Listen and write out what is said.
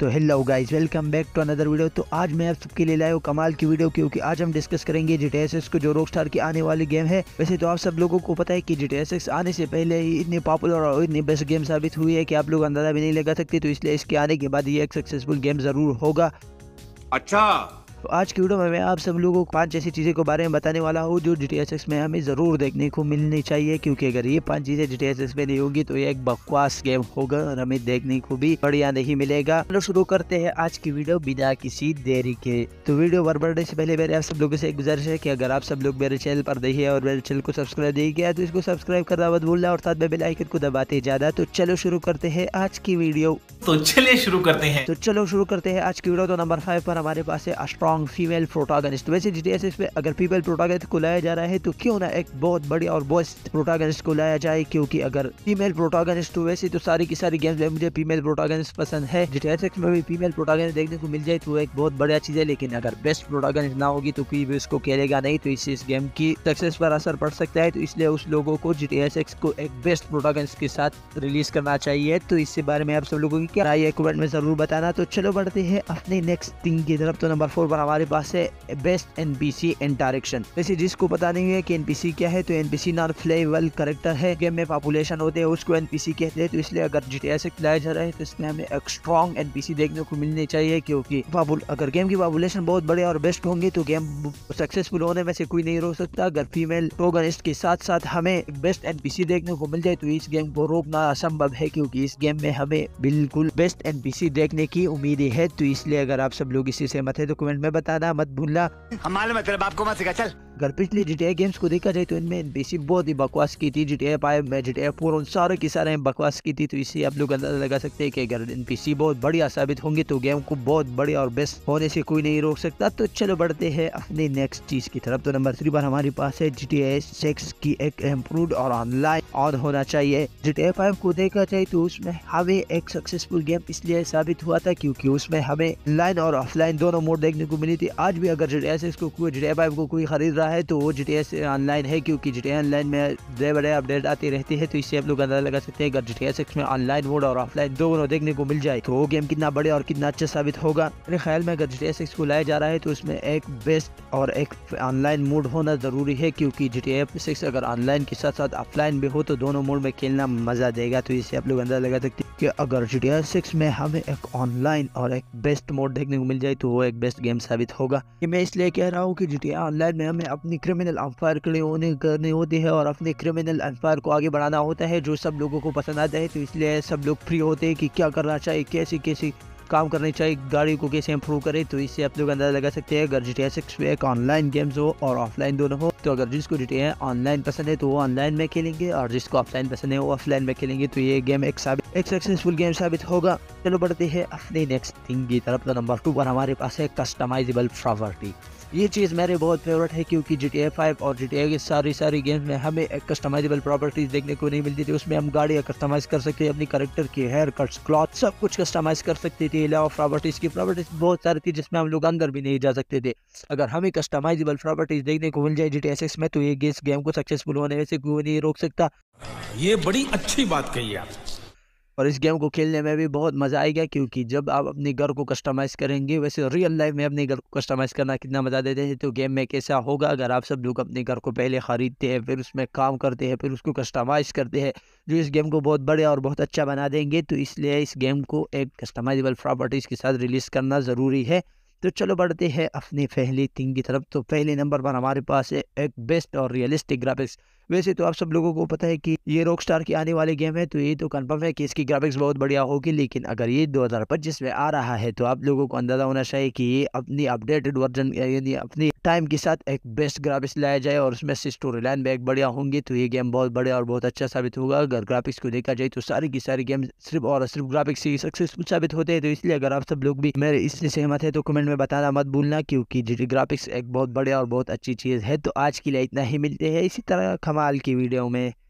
तो hello guys, welcome back to another video. तो आज मैं आप सबके लिए लाया हूँ कमाल की वीडियो, क्योंकि आज हम डिस्कस करेंगे GTA 6 को, जो रॉकस्टार की आने वाली गेम है। वैसे तो आप सब लोगों को पता है कि GTA 6 आने से पहले ही इतनी पॉपुलर और इतनी बेस्ट गेम साबित हुई है कि आप लोग अंदाजा भी नहीं लगा सकते। तो इसलिए इसके आने के बाद ये एक सक्सेसफुल गेम जरूर होगा। अच्छा, तो आज की वीडियो में मैं आप सब लोगों को 5 ऐसी चीज़ों के बारे में बताने वाला हूँ जो GTA 6 में हमें ज़रूर देखने को मिलनी चाहिए, क्योंकि अगर ये 5 चीज़ें GTA 6 में नहीं होगी तो ये एक बकवास गेम होगा और हमें देखने को भी बढ़िया नहीं मिलेगा। चलो शुरू करते हैं आज की वीडियो बिना किसी देरी के। तो वीडियो बढ़ने से पहले मेरे आप सब लोगों से एक गुजारिश है कि अगर आप सब लोग मेरे चैनल पर नहीं है और मेरे चैनल को सब्सक्राइब नहीं किया तो इसको सब्सक्राइब करना मत भूलना और साथ में बेल आइकन को दबाते जाना। तो चलो शुरू करते हैं आज की वीडियो। तो चलिए शुरू करते हैं आज की वीडियो। तो नंबर 5 पर हमारे पास है स्ट्रॉन्ग फीमेल प्रोटैगनिस्ट। वैसे GTA 6 में अगर फीमेल प्रोटैगनिस्ट को लाया जा रहा है तो क्यों ना एक बहुत बढ़िया और बेस्ट प्रोटैगनिस्ट को लाया जाए, क्योंकि अगर फीमेल प्रोटैगनिस्ट तो वैसे तो सारी की सारी गेम्स में मुझे फीमेल प्रोटैगनिस्ट पसंद है। GTA 6 में भी फीमेल प्रोटैगनिस्ट देखने को मिल जाए तो एक बहुत बढ़िया चीज है, लेकिन अगर बेस्ट प्रोटैगनिस्ट ना होगी तो कोई भी उसको खेलेगा नहीं, तो इससे इस गेम की सक्सेस पर असर पड़ सकता है। तो इसलिए उस लोगों को GTA 6 को एक बेस्ट प्रोटैगनिस्ट के साथ रिलीज करना चाहिए। तो इससे बारे में आप सब लोगों की क्या राय है कमेंट में जरूर बताना। तो चलो बढ़ते हैं अपने नेक्स्ट थिंग की तरफ। तो नंबर 4 पर हमारे पास है बेस्ट NPC इंटरेक्शन। वैसे जिसको पता नहीं है कि NPC क्या है, तो NPC नॉन प्लेएबल कैरेक्टर है। गेम में पॉपुलेशन होते हैं उसको NPC कहते हैं। तो इसलिए अगर GTA 6 लाया जा रहा है तो इसमें हमें एक स्ट्रॉन्ग NPC देखने को मिलनी चाहिए, क्योंकि अगर गेम की पॉपुलेशन बहुत बड़े और बेस्ट होंगे तो गेम सक्सेसफुल होने में से कोई नहीं रोक सकता। अगर फीमेल प्रोटैगनिस्ट के साथ साथ हमें बेस्ट NPC देखने को मिल जाए तो इस गेम को रोकना असंभव है, क्योंकि इस गेम में हमें बिल्कुल बेस्ट NPC देखने की उम्मीद है। तो इसलिए अगर आप सब लोग इसी सहमत है तो कमेंट में बताना मत भूलना। हमारे मतलब बाप को मत सिखा, चल। अगर पिछले GTA गेम्स को देखा जाए तो इनमें NPC बहुत ही बकवास की थी। GTA 5 में, GTA 4 उन सारे की सारे बकवास की थी। तो इससे आप लोग अंदाजा लगा सकते हैं कि अगर NPC बहुत बढ़िया साबित होंगे तो गेम को बहुत बढ़िया और बेस्ट होने से कोई नहीं रोक सकता। तो चलो बढ़ते हैं अपनी नेक्स्ट चीज की तरफ। तो नंबर 3 पर हमारे पास है GTA 6 की एक इम्प्रूव्ड और ऑनलाइन ऑन होना चाहिए। GTA 5 को देखा जाए तो उसमें हमें एक सक्सेसफुल गेम इसलिए साबित हुआ था क्योंकि उसमें हमें ऑनलाइन और ऑफलाइन दोनों मोड देखने को मिली थी। आज भी अगर GTA 6 को GTA 5 को कोई खरीद रहा है तो वो GTA से ऑनलाइन है, क्योंकि GTA ऑनलाइन में बड़े अपडेट आती रहती है। तो इससे आप लोग अंदाजा लगा सकते हैं अगर GTA 6 में ऑनलाइन मोड और ऑफलाइन दोनों देखने को मिल जाए तो वो गेम कितना बढ़िया और कितना अच्छा साबित होगा। मेरे ख्याल में अगर GTA 6 को लाया जा रहा है तो उसमें एक बेस्ट और एक ऑनलाइन मोड होना जरूरी है, क्योंकि GTA 6 अगर ऑनलाइन के साथ साथ ऑफलाइन भी हो तो दोनों मोड में खेलना मजा देगा। तो इससे आप लोग अंदाजा लगा सकते हैं कि अगर GTA 6 में हमें एक ऑनलाइन और एक बेस्ट मोड देखने को मिल जाए तो वो एक बेस्ट गेम साबित होगा। ये मैं इसलिए कह रहा हूँ कि GTA ऑनलाइन में हमें अपनी क्रिमिनल एम्पायर करनी होती है और अपने क्रिमिनल एम्पायर को आगे बढ़ाना होता है, जो सब लोगों को पसंद आता है। तो इसलिए सब लोग फ्री होते हैं कि क्या करना चाहिए, कैसे कैसे काम करनी चाहिए, गाड़ी को कैसे इम्प्रूव करे। तो इससे आप लोग अंदाजा लगा सकते हैं अगर GTA 6 में एक ऑनलाइन गेम्स हो और ऑफलाइन दोनों हो तो अगर जिसको GTA ऑनलाइन पसंद है तो वो ऑनलाइन में खेलेंगे और जिसको ऑफलाइन पसंद है वो ऑफलाइन में खेलेंगे। तो ये गेम एक सक्सेसफुल गेम साबित होगा। चलो बढ़ते हैं अपने नेक्स्ट थिंग की तरफ। तो नंबर 2 पर हमारे पास है कस्टमाइजेबल प्रॉपर्टी। ये चीज़ मेरे बहुत फेवरेट है, क्योंकि GTA 5 और GTA की सारी गेम्स में हमें एक कस्टमाइजेबल प्रॉपर्टीज देखने को नहीं मिलती थी। उसमें हम गाड़ियाँ कस्टमाइज कर सकते थे, अपनी कैरेक्टर की हेयर कट्स, क्लॉथ, सब कुछ कस्टमाइज कर सकते थे। अलावा प्रॉपर्टीज बहुत सारी थी जिसमें हम लोग अंदर भी नहीं जा सकते थे। अगर हमें कस्टमाइजेबल प्रॉपर्टीज देखने को मिल जाए GTA 6 में तो ये इस गेम को सक्सेसफुल होने से कोई नहीं रोक सकता। ये बड़ी अच्छी बात कही आप। और इस गेम को खेलने में भी बहुत मजा आएगा, क्योंकि जब आप अपने घर को कस्टमाइज करेंगे, वैसे रियल लाइफ में अपने घर को कस्टमाइज करना कितना मजा देते हैं, तो गेम में कैसा होगा अगर आप सब लोग अपने घर को पहले खरीदते हैं, फिर उसमें काम करते हैं, फिर उसको कस्टमाइज करते हैं, जो इस गेम को बहुत बड़े और बहुत अच्छा बना देंगे। तो इसलिए इस गेम को एक कस्टमाइजेबल प्रॉपर्टीज के साथ रिलीज करना जरूरी है। तो चलो बढ़ते हैं अपनी पहली थिंग की तरफ। तो पहले नंबर पर हमारे पास है एक बेस्ट और रियलिस्टिक ग्राफिक्स। वैसे तो आप सब लोगों को पता है कि ये रॉकस्टार की आने वाली गेम है, तो ये तो कंफर्म है कि इसकी ग्राफिक्स बहुत बढ़िया होगी। लेकिन अगर ये 2025 में आ रहा है तो आप लोगों को अंदाजा होना चाहिए कि ये अपनी अपडेटेड वर्जन यानी अपनी टाइम के साथ एक बेस्ट ग्राफिक्स लाया जाए और उसमें से स्टोरी लाइन भी एक बढ़िया होंगी। तो ये गेम बहुत बढ़िया और बहुत अच्छा साबित होगा। अगर ग्राफिक्स को देखा जाए तो सारी की सारी गेम सिर्फ और सिर्फ ग्राफिक्स से सक्सेसफुल साबित होते हैं। तो इसलिए अगर आप सब लोग भी मेरे इससे सहमत है तो कमेंट में बताना मत भूलना, क्योंकि ग्राफिक्स एक बहुत बढ़िया और बहुत अच्छी चीज़ है। तो आज के लिए इतना ही, मिलते हैं इसी तरह कमाल की वीडियो में।